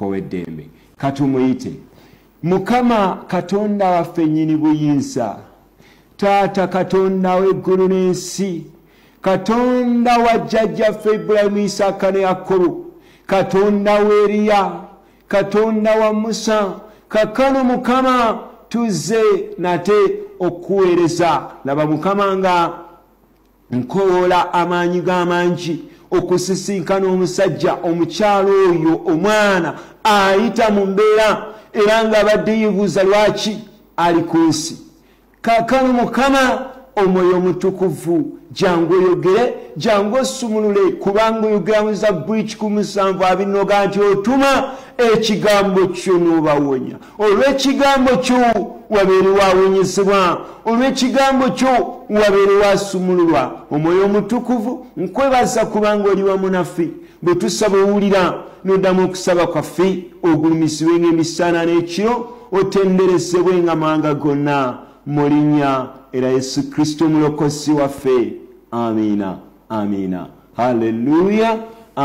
omutuuko w'eddembe. Katumuyite. Mukama Katonda waffe nnyini buyinza, Taata Katonda w'eggulu n'ensi, Katonda wa jjajjaffe Ibulayimu, Isaaka ne Yakobo, Katonda wa Eriya, Katonda wa Musa, kaakano Mukama tuzze nate okuweereza. Laba Mukama nga nkoola amaanyi g'amangi okusisinkana omusajja omukyalo oyo omwana ayita mu mbeera era ng'abadde yeebuuza lwaki ali ku nsi. Kaakano Mukama Omwoyo Omutukuvu jangu oyogere, jangu osumulule, kubanga oyogera mu Zabbuli 107 nti otuma ekigambo kyo n'obawonya. Olw'ekigambo kyo wabeere wawonyezebwa, olw'ekigambo kyo wabeere wasumululwa. Omwoyo Omutukuvu nkwebaza kubanga oli wamu naffe, bwe tusaba owulira n'oddamu okusaba kwaffe, ogulumisibwenga emisana n'ekiro, otenderezebwenga amawanga gonna mu linnya era Yesu Kristo omulokozi waffe. Amina, amina, haleluya.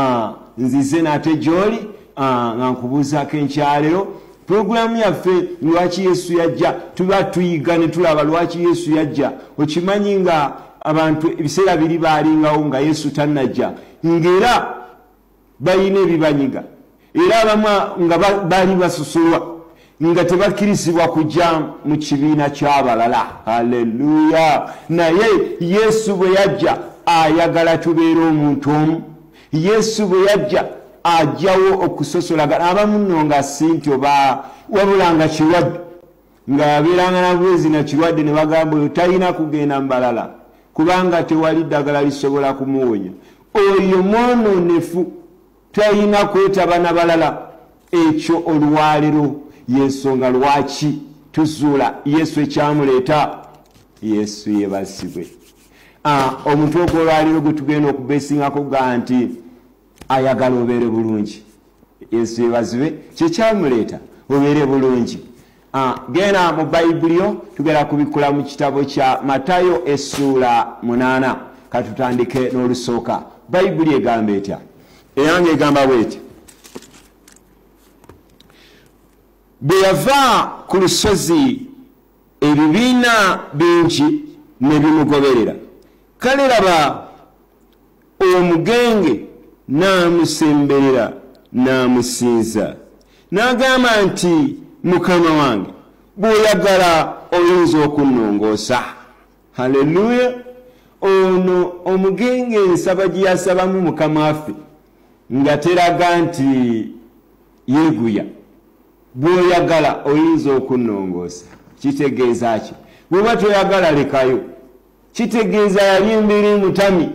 Nzize nate gy'oli nga nkubuuzaako enkyalero puroguramu yaffe lwaki Yesu yajja, tuba tuyiga ne tulaba lwaki Yesu yajja. Okimanyi nga abantu ebiseera biri baalingawo nga Yesu tannajja, ng'era balina ebibanyiga, era abamu nga bali basusulwa nga tebakkirizibwa kujja mu kibiina ky'abalala. Haleluya. Naye Yesu bwe yajja ayagala tubeere omuntu omu. Yesu bwe yajja ajjawo okusosolagana. Abamu nno nga si nti oba wabula nga kirwadde, nga yabeeranga na bwezi na kirwadde ne bagamba oyo talina kugenda mu balala kubanga tewali ddagala lisobola kumuwonya. Oyo mwononefu talina kwetaba na balala. Ekyo olwaliro yensonga lwaki tuzuula Yesu ekyamuleeta. Yesu yeebazibwe. Omuntu ogw'olwaliro gwe tugenda okubeesingako ga nti ayagala obeere bulungi. Yesu yeebazibwe, kyekyamuleeta obeere bulungi. Genda mu Bayibuli tugenda kubikula mu kitabo kya Matayo essuula 8. Katutandike n'olusooka. Bayibuli egamba etya? Eyange egamba bw'eti: bwe yava ku lusozi ebibiina bingi ne bimugoberera, kale laba omugenge n'amusemberera n'amusinza, n'agamba nti, Mukama wange, bw'oyagala oyinza okunnongoosa. Haleluya. Ono omugenge ensaba gye yasabamu Mukama waffe nga teraga nti yeeguya. Bw'oyagala oyinza okunnongoosa. Kitegeeza ki? Bw'oba toyagala lekayo. Kitegeeza yali mbiri mutami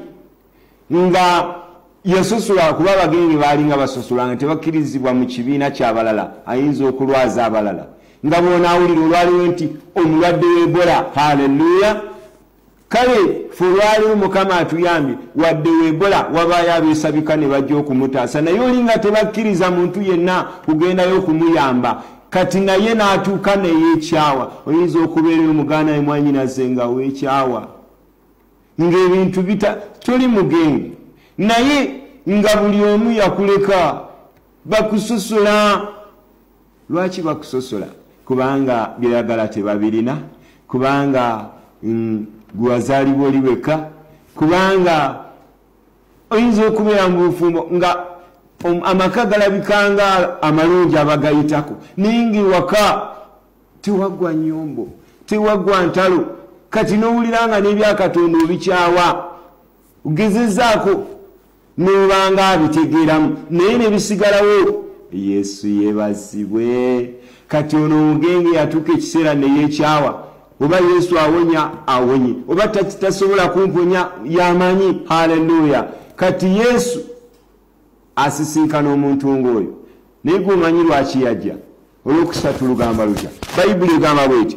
nga yasosula, kuba abagenge baalinga basosula nga tebakkirizibwa mu kibiina ky'abalala, ayinza okulwaza abalala. Nga bw'onaawulira olwaliwo nti omulwadde w'Ebola. Haleluya. Kale ffe olwaliwo Mukama atuyambye, wadde w'Ebola wabaayo abeesabika ne bajja okumutaasa, naye oli nga tebakkiriza muntu yenna kugendayo okumuyamba, kati naye n'atuuka neyeekyawa. Oyinza okubeera omuganda we mwanyinaze nga weekyawa, ng'ebintu toli mugenge, naye nga buli omu yakuleka. Bakusosola. Lwaki bakusosola? Kubanga byayagala tebabirina, kubanga gwazaalibwa oli weka, kubanga oyinza okubeera mu bufumbo nga amaka galabikanga amalungi abagayitako, ningi waka tewagwa nnyombo, tewagwa ntalo, kati n'owuliranga n'ebyakatonda obikyawa, ugezezaako n'obanga abitegeeramu naye ne bisigalawo. Yesu yeebazibwe. Kati ono omugenge yatuuka ekiseera ne yeekyawa. Oba Yesu awonya awonye, oba tasobola kumponya yamanyi. Haleluya. Kati Yesu asisinkana omuntu ng'oyo, naye gwomanyi lwaki yajja? Olwokusatu lugamba lutya? Bayibuli egamba bw'eti: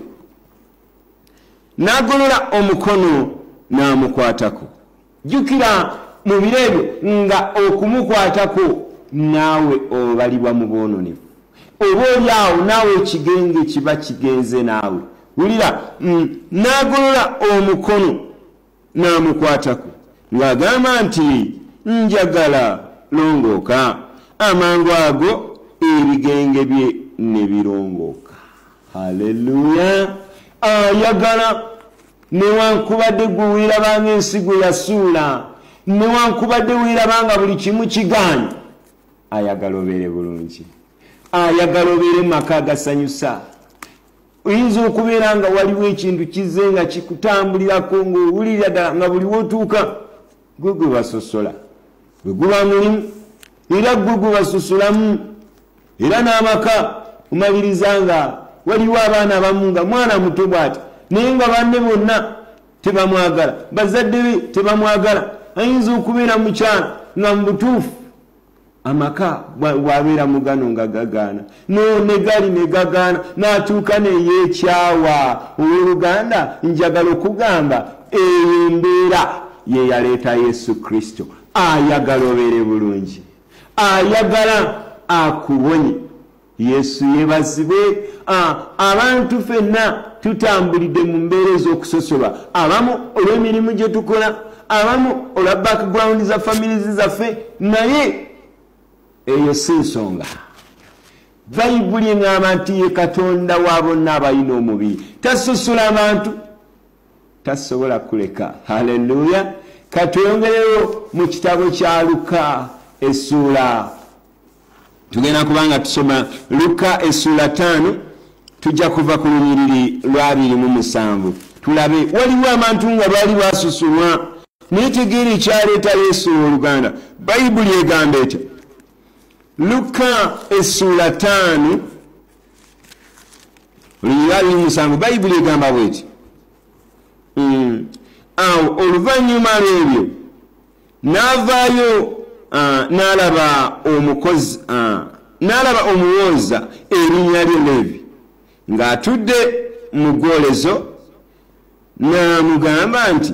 n'agolola omukono n'amukwatako. Jjukira mu biro ebyo nga okumukwatako naawe obalibwa mu bwononefu. Oba oli awo naawe ekigenge kiba kigenze naawe. Wulira, n'agolola omukono n'amukwatako ng'agamba nti, njagala longooka. Amangu ago ebigenge bye ne birongoka. Haleluya. Ayagala newankubadde gwe weerabanga ensi gwe yasuula, newankubadde weerabanga buli kimu kigaanye, ayagala obeere bulungi, ayagala obeere mu maka agasanyusa. Oyinza okubeera nga waliwo ekintu kize nga kikutambulirako ng'owulira ddala nga buli wotuuka gwe gwe basosola, gwe guba mulimu era gwe gwe basosolamu, era n'amaka omaliriza nga waliwo abaana abamu nga mwana muto bw'ati naye nga banne bonna tebamwagala, bazadde be tebamwagala. Ayinza okubeera mukyala nga mu butuufu amaka bw'abeera mugano nga gagaana, ne gali ne gagaana, n'atuuka neyeekyawa. Owooluganda njagala okugamba eyo embeera ye yaleeta Yesu Kristo. Ayagala obeere bulungi, ayagala akuwonye. Yesu yeebazibwe. Abantu ffenna tutambulidde mu mbeera ez'okusosolwa, abamu olw'emirimu gye tukola, abamu olwa background za family zaffe, naye eyo si nsonga. Bayibuli eŋŋamba nti ye Katonda wa bonna abalina omubiri, tasosola abantu, tasobola kuleka. Haleluya. Katweyongereyo mu kitabo kya Luka essuula, tugenda kubanga tusoma Luka essuula 5, tujja kuva ku lunyiriri lwa 27. Tulabe waliwo abantu nga baali basusulwa, naye tegeera ekyaleeta Yesu oluganda. Bayibuli egamba etya? Luka essuula 5 lunyiriri lwa 27, Bayibuli egamba bweti. Awo oluvannyuma lw'ebyo n'avaayo n'alaba omukozi, n'alaba omuwooza erinnya lye Leevi ng'atudde mu gwolezo, n'amugamba nti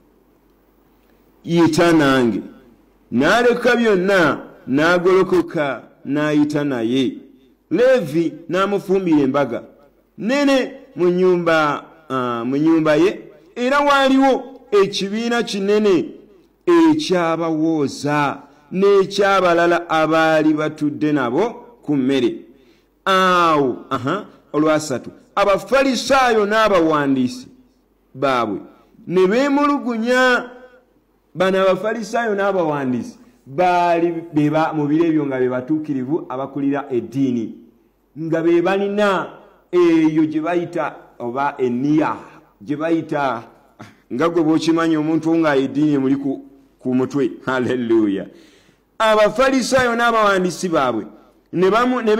yita nange. N'aleka byonna n'agolokoka n'ayita naye. Leevi n'amufumbira embaga nene mu nnyumba ye, era waaliwo ekibiina kinene eky'abawooza n'ekyabalala abaali batudde nabo ku mmere. Awo olwasatu Abafalisaayo n'abawandiisi baabwe ne beemulugunya. Bano Abafalisaayo n'abawandiisi baali mu biro ebyo nga be batuukirivu abakulira eddiini, nga be balina eyo gye bayita oba enniya gye bayita nga gwe bw'okimanyi omuntu nga eddiini emuli ku mutwe. Haleluya. Abafalisaayo n'abawandiisi baabwe ne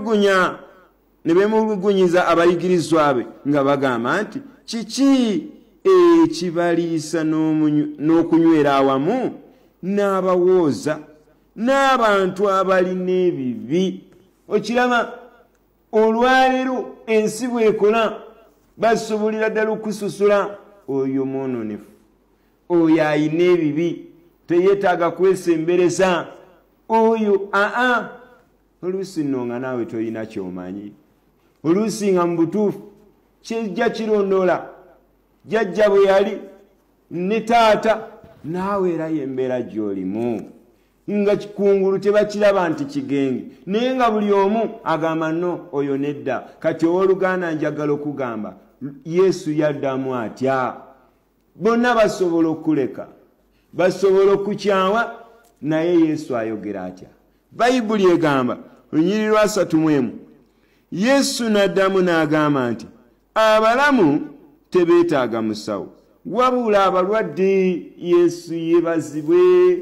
beemulugunyiza abayigirizwa be nga bagamba nti kiki ekibaliisa n'okunywera awamu n'abawooza n'abantu abalina ebibi? Okiraba olwaleero ensi bw'ekola basobolera ddala okususula oyo mwononefu, oyo ayina ebibi, teyeetaaga kwesembereza, oyo oluusi nno nga naawe toyina ky'omanyi, oluusi nga mu butuufu kijja kirondoola jjajja bwe yali ne taata, naawe era y'embeera gy'olimu, nga kikungulu tebakiraba nti kigenge, naye nga buli omu agamba nno oyo nedda. Kati owooluganda njagala okugamba Yesu yaddamu atya. Bonna basobola okuleka, basobola okukyawa, naye Yesu ayogera atya? Bayibuli egamba lunyiriri lwa 31, Yesu n'addamu n'agamba nti abalamu tebeetaaga musawo wabula abalwadde. Yesu yeebazibwe.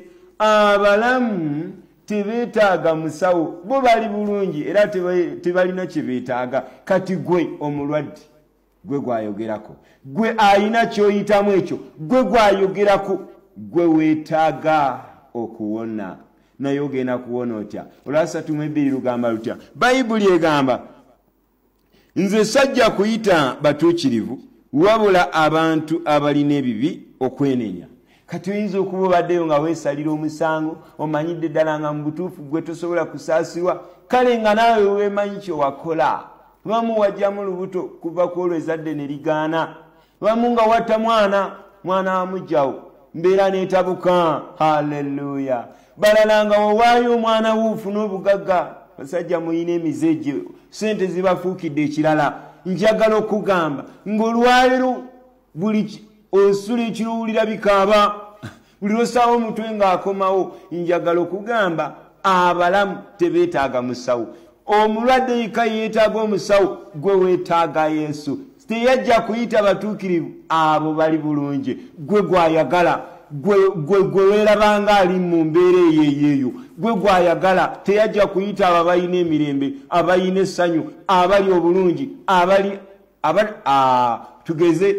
Abalamu tebeetaaga musawo, bo bali bulungi era tebalina kye beetaaga. Kati gwe omulwadde, gwe gwayogerako, gwe ayina ky'oyitamu ekyo, gwe gwayogerako, gwe weetaaga okuwona. Naye ogenda kuwona otya? Olwasatu mu 2 lugamba lutya? Bayibuli egamba nze sajja kuyita batuukirivu wabula abantu abalina ebibi okwenenya. Kati oyinza okuba obaddeyo nga weesalira omusango, omanyidde ddala nga mu butuufu gwe tosobola kusaasirwa, kale nga naawe weemanyi kye wakola. Bamu wajjamu lubuto kuva ku olwo ezadde ne ligaana, bamu nga watta mwana wamugjawo, mbeera n'etabuka. Haleluya. Balala nga wawaayo omwana wuufu n'obugagga, basajja muyina emizeje sente zibafuukidde ekirala njagala okugamba ng'olwaleero buli osula ekiruwulira bikaaba buli lwosaawa omutwe ng'akomawo njagala okugamba abalamu tebeetaaga musawo omulwadde yika yeetaaga omusawo gwe weetaaga Yesu teyajja kuyita batuukirivu abo bali bulungi gwe gwayagala gwe weerabanga ali mu mbeera eyeeyo gwe gwayagala teyajja kuyita abo abalina emirembe abalina essanyu abali obulungi tugeze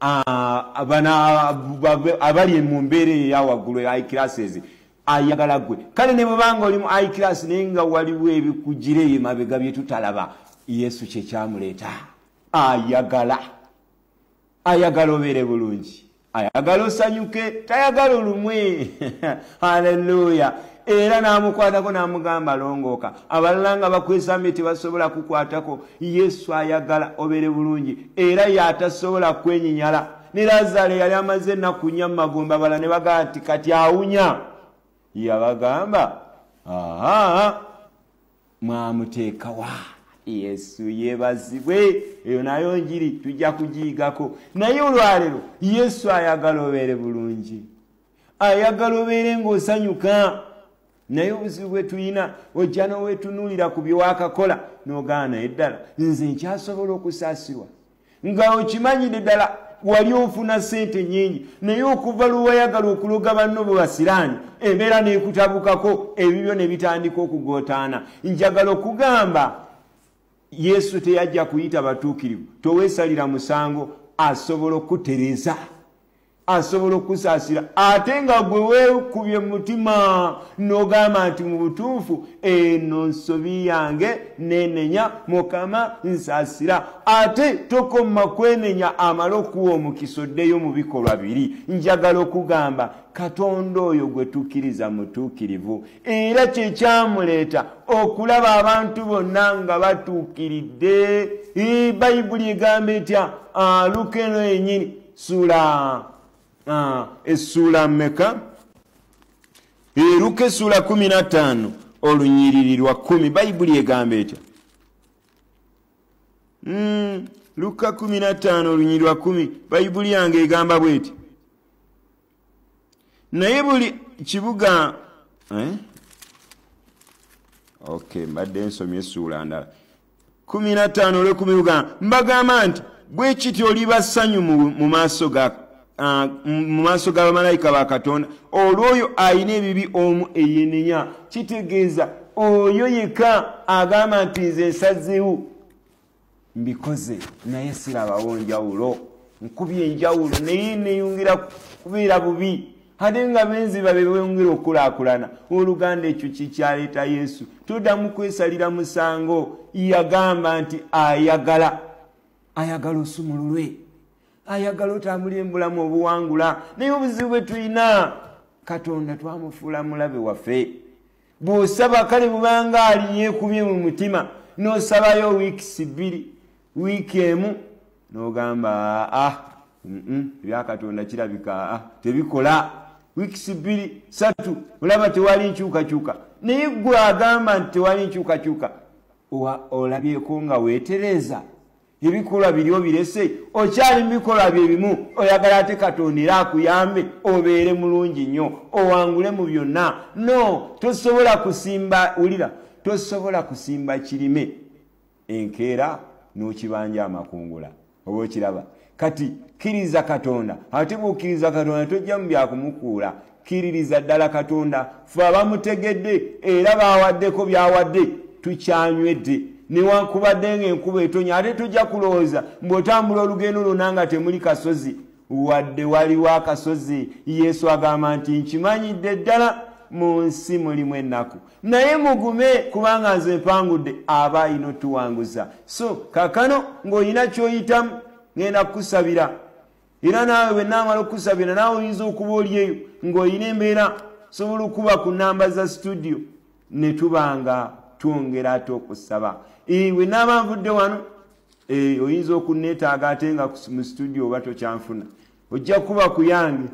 abali mu mbeera eyawaggulu high classes ayagala gwe kale ne bwebanga oli mu high class naye nga waliwo ebikugire emabega bye tutalaba Yesu kye kyamuleeta ayagala obeere bulungi ayagala osanyuke tayagala olumwe haleluya era n'amukwatako n'amugamba longooka abalala nga bakwesambye tebasobola kukwatako Yesu ayagala obeere bulungi era yatasobola kwenyinyala ne Lazaro yali amaze ennaku nnya mu magombe abalala ne bagamba nti kati awunya yabagamba mwamuteekawa Yesu yebazibwe eyo nayo njiri tujja kugiigako naye olwaleero Yesu ayagala obeere bulungi ayagala obeere ng'osanyuka naye obuzibu bwe tuyina ojja n'oweetunuulira ku bye wakakola n'ogaana eddala nze nkyasobola okusaasirwa nga okimanyire ddala wali ofuna sente nnyingi naye okuva lwewayagala okuloga banno bwe basiraani embeera neekutabukako ebibyo ne bitandika okugootaana njagala okugamba Yesu teyajja kuyita batuukirivu toweesalira musango asobola okutereza asobola okusaasira ate nga gwe weekubye mu mutima n'ogamba nti mu butuufu eno nsobi yange nenenya Mukama nsaasira ate tokoma kwenenya amala okuwa omukisa oddeyo mu bikolwa biri njagala okugamba Katonda oyo gwe tukkiriza mutuukirivu era kye kyamuleeta okulaba abantu bonna nga batuukiridde Bayibuli egamba etya Luka eno yennyini essula mmeka Luka essula 15 olunyiriri lwa 10 Bayibuli egamba etya Luka 15 olunyiriri lwa 10 Bayibuli yange egamba bweti naye buli kibuga mbadde nsomye essula ndala 15 olw'ekumi mbagamba nti bwe kityo oliba ssanyu mu maaso g'abamalayika ba Katonda olw'oyo alina ebibi omu eyenenya kitegeeza oyo yekka agamba nti nze nsazeewo mbikoze naye sirabawo njawulo nkubye enjawulo naye neeyungira kubeera bubi ate nga benziba bebeyongera okukulaakulana oluganda ekyo kikyaleeta Yesu toddamu kwesalira musango yagamba nti ayagala osumululwe ayagala otambulire mu bulamu obuwangula naye obuzibu bwe tulina Katonda twamufuula mulabe waffe bw'osaba kale bubanga ali yeekubye mu mutima n'osabayo wiiki 2 wiiki emu n'ogamba ebya Katonda kirabika tebikola wiiki 2 3 olaba tewali nkyukakyuka naye gwe agamba nti tewali nkyukakyuka olabyeko nga weetereza ebikolwa biriwo birese okyali mu bikolwa bye bimu oyagala ate Katonda era akuyambe obeere mulungi nnyo owangule mu byonna no tosobola kusimba wulira tosobola kusimba kirime enkeera n'okibanja amakungula oba okiraba kati kkiriza Katonda ate bw'okkiriza Katonda tojja mu byakumukuula kkiririza ddala Katonda ffe abamutegedde era baawaddeko byawadde tukyanywedde newankubadde ng'enkuba etonya ate tujja kulowooza mbw'otambula olugendo lwonna nga temuli kasozi wadde waliwo akasozi Yesu agamba nti nkimanyidde ddala mu nsi mulimu ennaku naye mugume kubanga nze mpangudde aba ayina otuwanguza so kakano ng'olina ky'oyitamu ngenda kukusabira era naawe bwe naamala okukusabira naawe oyinza okuba olieyo ng'olina embeera sobola okuba ku nnamba za studio ne tubanga twongera ate okusaba we naaba nvudde wano oyinza okuneetaaga ate nga mu studio oba tokyanfuna ojja kuba ku yange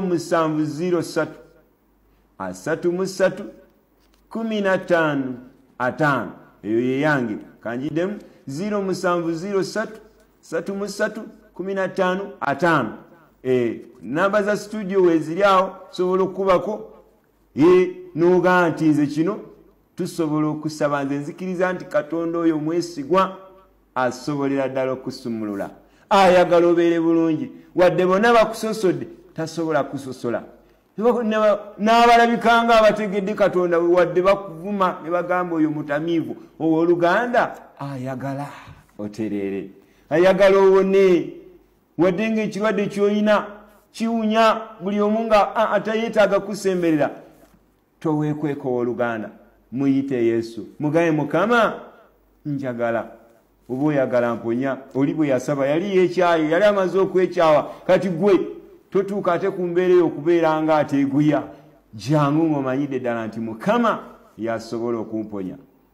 0703 33 15 5 eyo ye yange kanjidemu 0703 33 15 5 namba za studio weziri awo sobola okubako n'ogaa nti nze kino tusobola okusaba nze nzikiriza nti Katonda oyo mwesigwa asobolera ddala okusumulula ayagala obeere bulungi wadde bonna bakusosodde tasobola kusosola n'abalabikanga abategedde Katonda wadde bakuvuma ne bagamba oyo mutamiivu owooluganda ayagala otereere ayagala owone wadde ng'ekirwadde ky'olina kiwunya buli omu nga atayeetaaga kusemberera toweekweka owooluganda muyite Yesu mugaye Mukama njagala oba oyagala mponya oli bwe yasaba yali yeekyayo yali amaze okwekyawa kati gwe totuuka ate ku mbeera eyo okubeera nga ateeguya jangu ng'omanyidde ddala nti Mukama yasobola okumponya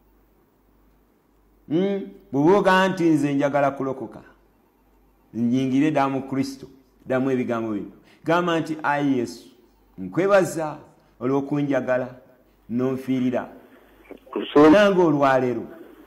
bw'oba ogaa nti nze njagala kulokoka nyingire ddala mu Kristo ddamu ebigambo bino gamba nti ayi Yesu nkwebaza olw'okunjagala n'onfiirira nange olwaleero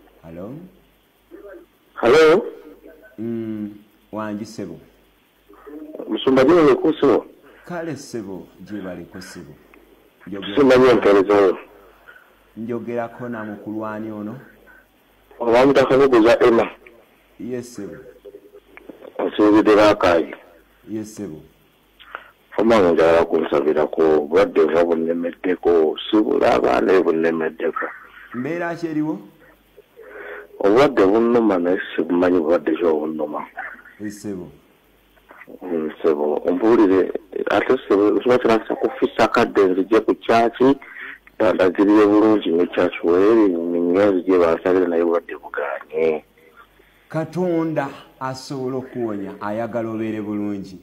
Halo wangi sebo musumba jino lekuso kale sebo gyebaleko sebo simanyi emperezayo njogerako na mukulwani ono obamutakanuguza Emma yes sebo osiibidde baakaayi yes sebo omange njagala kunsabira ku bulwadde buba bunnemeddeko sibula abaana ebunnemeddeko mbeera ki eriwo obulwadde bunnuma naye sibumanyi bulwadde ki obunnuma sebo sebo ombuulire ate sebo kiba kirasa kufisa kadde nzije ku kyaki ndagirire bulungi nekyaki weeri ningenzije bansabire naye bulwadde buganye Katonda asobola okuwonya ayagala obeere bulungi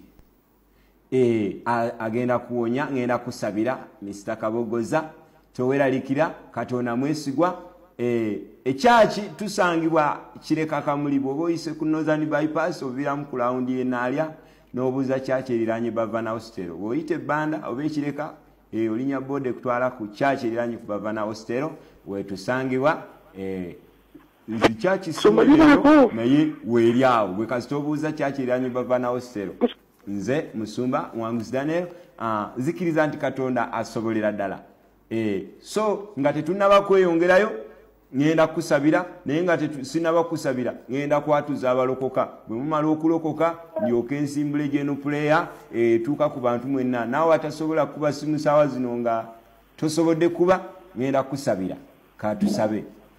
agenda kuwonya ngenda kusabira Mr. Kabogoza toweralikira Katonda mwesigwa ekyaki tusangibwa kireka kamuli bw'oba oyise ku Northern bypass obiramu ku lawundi y'enaalya n'obuuza kyaki eriranye Bavana Hostel bw'oyita ebbanda oba ekireka olinya bode kutwala ku kyaki eriranye ku Bavana Hostel wetusangibwa kyaki simuliyo naye weeri awo bwe kasita obuuza kyaki eriranye Bavana Hostel nze musumba Mwanguzi Daniel zikiriza nti Katonda asobolera ddala so nga tetunaba kweyongerayo ngenda kusabira naye nga sinaba kusabira ngenda kwatuza abalokoka bwe mumala okulokoka ndyoke nsimbule geno puleya tuuka ku bantu mwenna naawe atasobola kuba simu saawa zino nga tosobodde kuba ngenda kusabira katusabe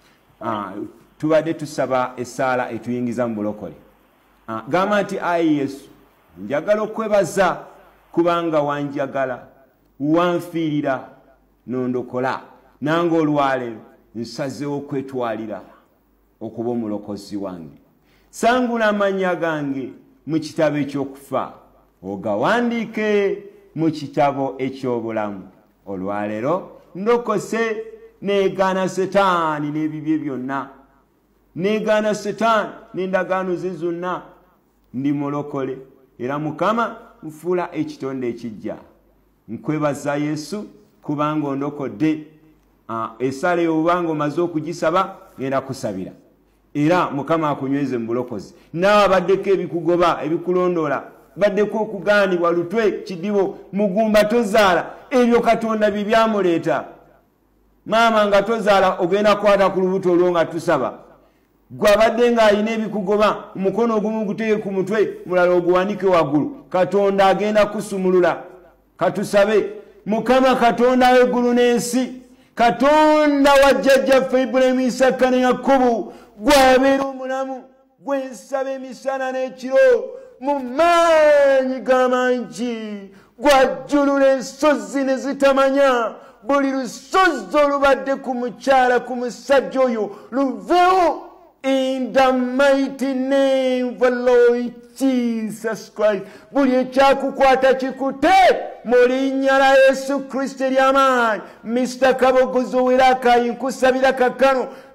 tubadde tusaba essaala etuyingiza mu bulokole gamba nti ayi Yesu njagala okwebaza kubanga wanjagala wanfiirira nondokola nange olwaleero nsazeewo okwetwalira okuba omulokozi wange sangula amannya gange mu kitabo eky'okufa ogawandiike mu kitabo eky'obulamu olwaleero ndokose neegaana Setaani n'ebibye byonna neegaana Setaani n'endagaano ze zonna ndi mulokole era Mukama nfuula ekitonde ekijja nkwebaza Yesu kubanga ondokodde essala eyo obanga omaze okugisaba ngenda kusabira era Mukama akunyweze mu bulokozi naawe abaddeko ebikugoba ebikulondoola baddeko okugaanibwa lutwe kidibo mugumba tozaala ebyo Katonda bye byamuleeta maama nga tozaala ogenda kukwata ku lubuto olwo nga tusaba gwe abadde ng'alina ebikugoba omukono ogumu guteeke ku mutwe mulala oguwanike waggulu Katonda agenda kusumulula katusabe Mukama Katonda w'eggulu n'ensi Katonda wa jjajjaffe Ibulayimu Isaaka ne Yakobo gwabeera omulamu gwensaba emisana n'ekiro mu maanyi g'amangi gwajjulula ensozi ne zitamanya buli lusozi olubadde ku mukyala ku musajja oyo luveewo in the mighty name of the Lord Jesus Christ. Buli ekyakukwata kikute mu linnya la Yesu Kristo ery'amaanyi. Mr. Kabogoza ow'era akayi nkusabira kakkano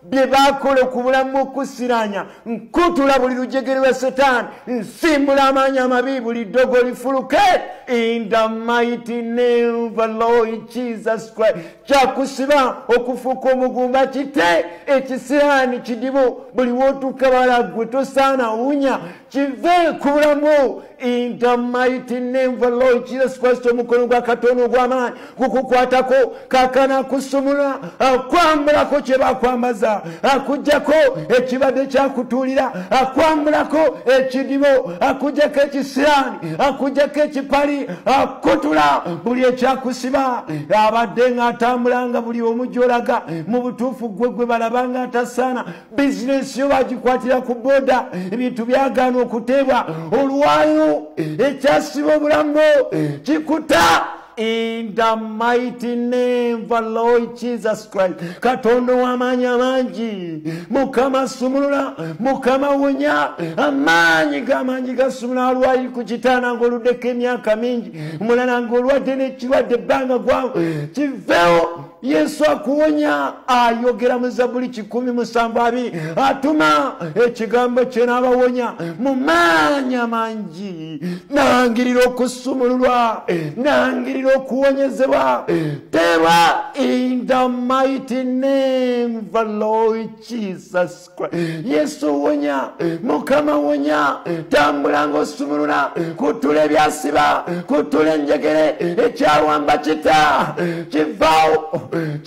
bye bakola ku bulamu okusiranya nkutula buli lujegere lwa Setaani nsimbula amaanyi amabi buli ddogo lifuluke in the mighty name of the Lord Jesus Christ. Kyakusiba okufuuka omugumba kite ekisiraani kidibo buli wootuuka balagwe tosaana wunya kive ku bulamu in the mighty name of the Lord Jesus Christ. Omukono gwa Katonda ogw'amaanyi gukukwatako kaakana kusumula akwambulako kye bakwambaza akuggyako ekibadde kyakutuulira akwambulako ekidibo akuggyako ekisiraani akuggyako ekipali akutula buli ekyakusiba abadde ng'atambulanga buli omu gy'olaga mu butuufu gwe balaba nga atasaana bizinesi yo bagikwatira ku booda ebintu byagaana okuteebwa olwayo ekyasiba obulamu kikuta in the mighty name of the Lord Jesus Christ. Katonda w'amaanyi amangi Mukama sumulula Mukama wonya amaanyi g'amaanyi gasumula alwali ku kitanda ng'oluddeko emyaka mingi mulala ng'olwadde n'ekirwadde ebbanga gwawo kiveewo Yesu akuwonya ayogera mu Zabbuli 107:2 atuma ekigambo kye n'abawonya mu maanyi amangi nangirira okusumululwa nangirira okuwonyezebwa teebwa in the mighty name of the Lord Jesus Christ. Yesu wonya Mukama wonya tambula ng'osumulula kutula ebyasiba kutula enjegere ekyawamba kita kivaawo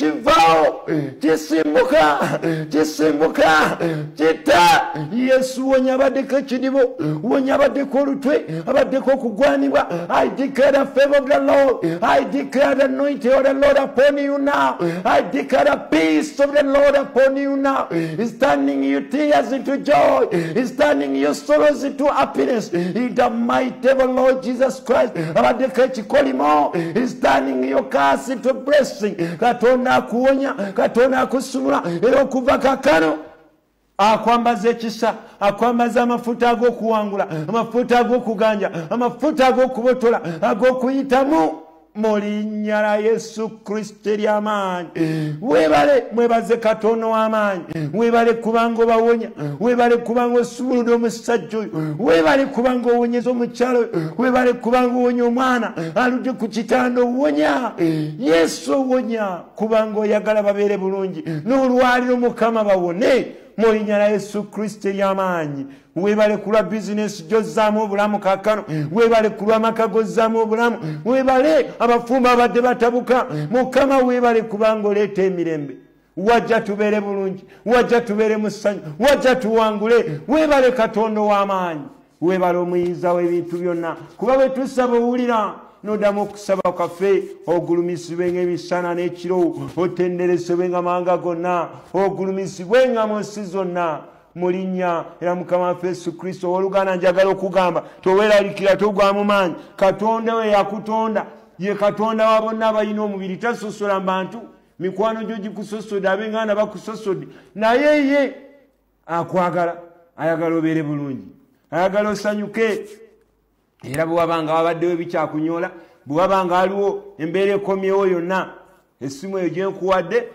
kisimbuka kita Yesu wonya abaddeko ekidibo wonya abaddeko olutwe abaddeko okugwanibwa. I declare the favor of the Lord. I declare the anointing of the Lord upon you now. I declare the peace of the Lord upon you now. He's turning your tears into joy. He's turning your sorrows into happiness in the mighty name of the Lord Jesus Christ. Abaddeko ekikolimo. He's turning your curse into blessing. Katonda akuwonya Katonda akusumula era okuva kakano akwambaza ekisa akwambaza amafuta ag'okuwangula amafuta ag'okuganja amafuta ag'okubotola ag'okuyitamu mu linnya la Yesu Kristo ery'amaanyi. Weebale mwebaze Katonda w'amaanyi weebale kubanga obawonya weebale kubanga osumuludde omusajja oyo weebale kubanga owonyeza omukyalo oyo weebale kubanga owonya omwana aludde ku kitanda owonya Yesu owonya kubanga oyagala babeere bulungi n'olwaliro Mukama bawone mu linnya la Yesu Kristo ery'amaanyi. Weebale kulwa bizinesi gy'ozzaamu obulamu kaakano weebale kulwa maka g'ozzaamu obulamu weebale abafumba abadde batabuka Mukama weebale kubanga oleeta emirembe wajja tubeere bulungi wajja tubeere mu ssanyu wajja tuwangule weebale Katonda w'amaanyi weebale omuyinza w'ebintu byonna kuba bwe tusaba owulira n'oddamu okusaba kwaffe ogulumisibwe ng'emisana n'ekiro otenderesebwe nga mawanga gonna ogulumisibwe nga mu nsi zonna mu linnya era Mukama waffe Yesu Kristo. Owooluganda njagala okugamba toweeraliikirira togwa mu maanyi. Katonda we yakutonda ye Katonda wa bonna abalina omubiri tasosola mu bantu mikwano gyo gikusosodde ab'enganda bakusosodde naye ye akwagala ayagala obeere bulungi ayagala osanyuke. Era bwe wabanga wabaddewo ebikyakunyola bwe wabanga waliwo embeera ekomyewo yonna essimu eyo gye nkuwadde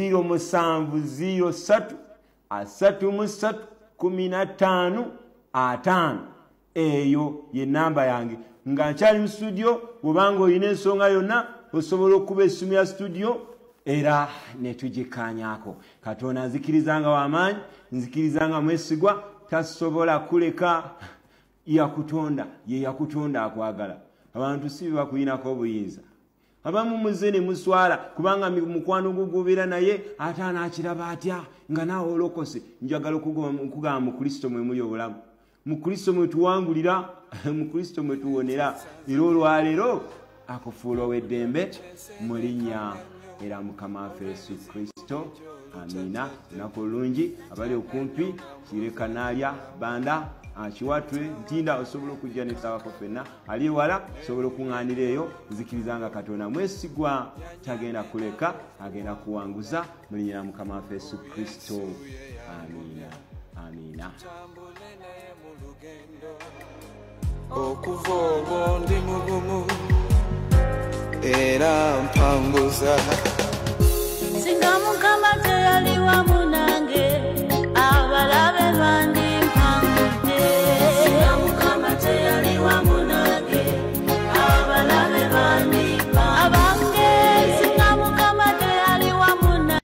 07331515 eyo ye namba yange nga nkyali mu studio. Bwebanga olina ensonga yonna osobola okuba essimu ya studio era netugikkaanyaako. Katonda nzikirizanga w'amaanyi nzikirizanga mwesigwa tasobola kuleka yakutonda ye yakutonda akwagala. Abantu si bakuyinako obuyinza abamu muze ne muswala kubanga mukwano gugobeera naye ate anaakiraba atya nga naawe olokose. Njagala okugamba mu Kristo mwe muli obulamu mu Kristo mwe tuwangulira mu Kristo mwe tuwonera era olwaleero akufuula ow'eddembe mu linnya era Mukama waffe Yesu Kristo. Amiina. Lunaku olungi abali okumpi kireka naalya banda kiwatwe ntinda osobola okujja nesabako ffenna ali ewala osobola okuŋŋaanira eyo. Nzikirizanga Katonda mwesigwa tagenda kuleka agenda kuwanguza mu linnya lya Mukama waffe Yesu Kristo. Amiina. Amiina. Okuva olwo ndi mugumu era mpanguza singa Mukama